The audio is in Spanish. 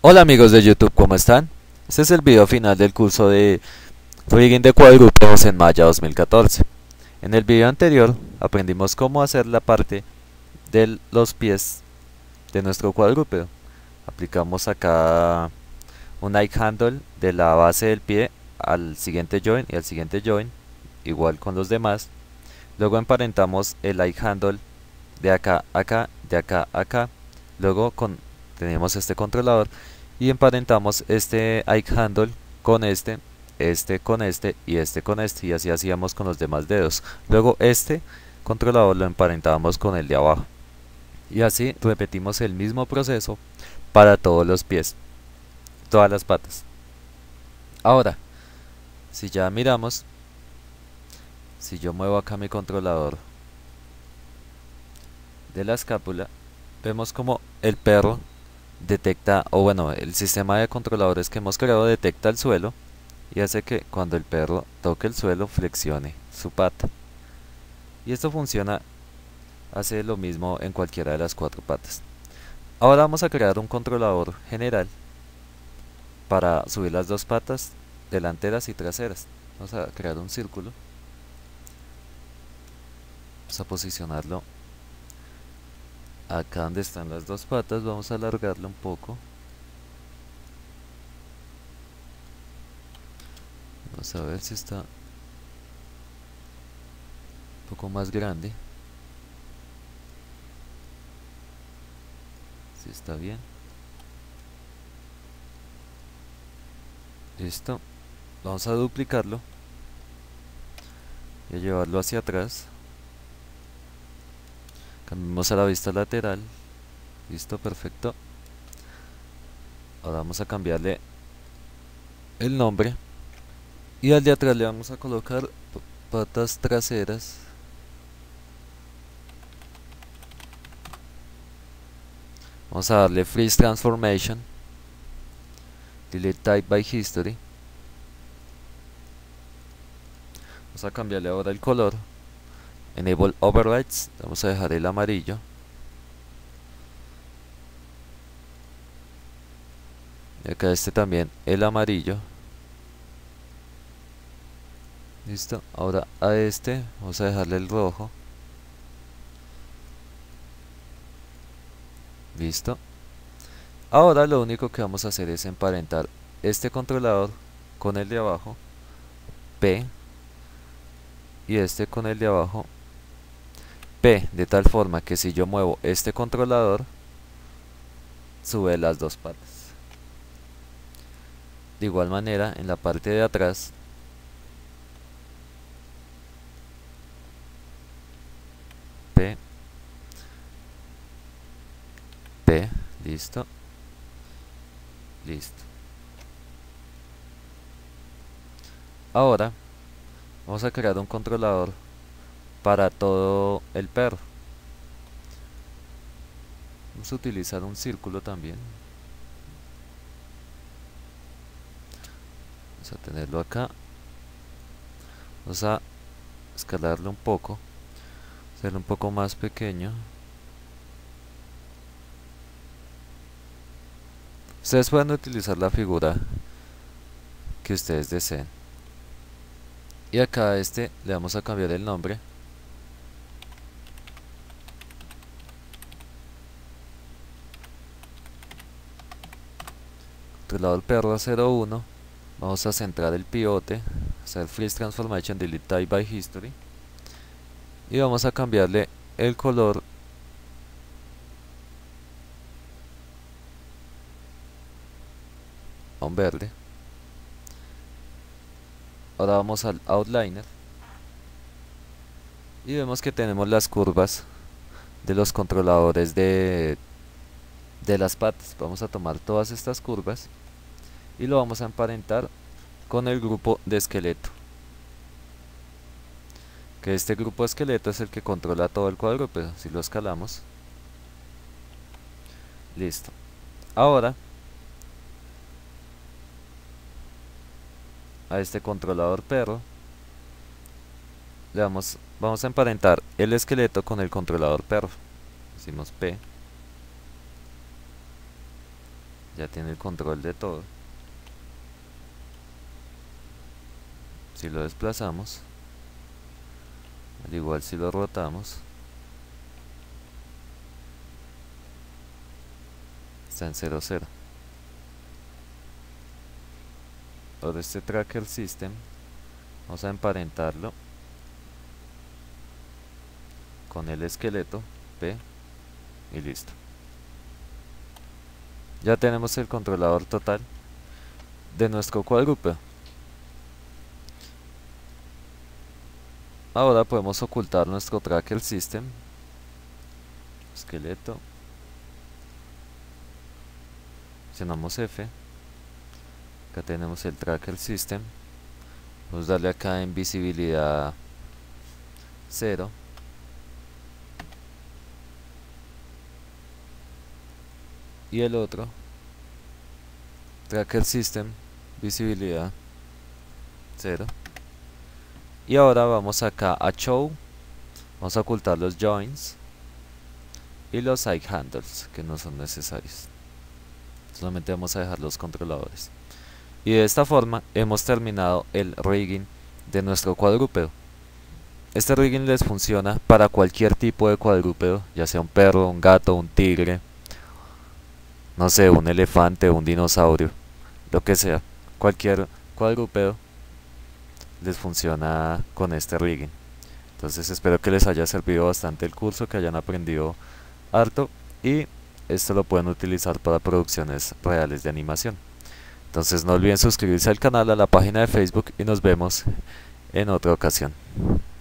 Hola amigos de YouTube, ¿cómo están? Este es el video final del curso de Rigging de cuadrúpedos en Maya 2014. En el video anterior aprendimos cómo hacer la parte de los pies de nuestro cuadrúpedo. Aplicamos acá un knife handle de la base del pie al siguiente joint y al siguiente joint, igual con los demás. Luego emparentamos el knife handle de acá a acá, de acá a acá. Luego tenemos este controlador y emparentamos este eye handle con este con este y este con este, y así hacíamos con los demás dedos. Luego este controlador lo emparentábamos con el de abajo y así repetimos el mismo proceso para todos los pies, todas las patas. Ahora, si ya miramos, si yo muevo acá mi controlador de la escápula, vemos como el perro detecta, o bueno, el sistema de controladores que hemos creado detecta el suelo y hace que cuando el perro toque el suelo flexione su pata. Y esto funciona, hace lo mismo en cualquiera de las cuatro patas. Ahora vamos a crear un controlador general para subir las dos patas delanteras y traseras. Vamos a crear un círculo. Vamos a posicionarlo acá donde están las dos patas. Vamos a alargarlo un poco. Vamos a ver si está un poco más grande. Si está bien. Listo. Vamos a duplicarlo y a llevarlo hacia atrás. Cambiamos a la vista lateral. Listo, perfecto. Ahora vamos a cambiarle el nombre y al de atrás le vamos a colocar patas traseras. Vamos a darle Freeze Transformation, Delete Type by History. Vamos a cambiarle ahora el color. Enable Overrides, vamos a dejar el amarillo. Y acá este también, el amarillo. Listo, ahora a este vamos a dejarle el rojo. Listo. Ahora lo único que vamos a hacer es emparentar este controlador con el de abajo, P, y este con el de abajo, P, de tal forma que si yo muevo este controlador, sube las dos patas. De igual manera, en la parte de atrás, P, P, listo, listo. Ahora vamos a crear un controlador para todo el perro. Vamos a utilizar un círculo también. Vamos a tenerlo acá. Vamos a escalarlo un poco, hacerlo un poco más pequeño. Ustedes pueden utilizar la figura que ustedes deseen. Y acá a este le vamos a cambiar el nombre. Controlador perro 01. Vamos a centrar el pivote, hacer Freeze Transformation, Delete Type by History. Y vamos a cambiarle el color a un verde. Ahora vamos al Outliner y vemos que tenemos las curvas de los controladores de las patas. Vamos a tomar todas estas curvas y lo vamos a emparentar con el grupo de esqueleto, que este grupo de esqueleto es el que controla todo el cuadrúpedo. Si lo escalamos, listo. Ahora a este controlador perro vamos a emparentar el esqueleto con el controlador perro. Decimos P, ya tiene el control de todo. Si lo desplazamos, al igual si lo rotamos, está en 0, 0. Ahora este tracker system vamos a emparentarlo con el esqueleto P y listo. Ya tenemos el controlador total de nuestro cuadrúpedo. Ahora podemos ocultar nuestro tracker system, esqueleto, presionamos F, acá tenemos el tracker system, vamos a darle acá en visibilidad 0, y el otro tracker system, visibilidad 0. Y ahora vamos acá a show, vamos a ocultar los joins y los side handles que no son necesarios, solamente vamos a dejar los controladores. Y de esta forma hemos terminado el rigging de nuestro cuadrúpedo. Este rigging les funciona para cualquier tipo de cuadrúpedo, ya sea un perro, un gato, un tigre, no sé, un elefante, un dinosaurio, lo que sea, cualquier cuadrúpedo les funciona con este rigging. Entonces espero que les haya servido bastante el curso, que hayan aprendido harto, y esto lo pueden utilizar para producciones reales de animación. Entonces no olviden suscribirse al canal, a la página de Facebook, y nos vemos en otra ocasión.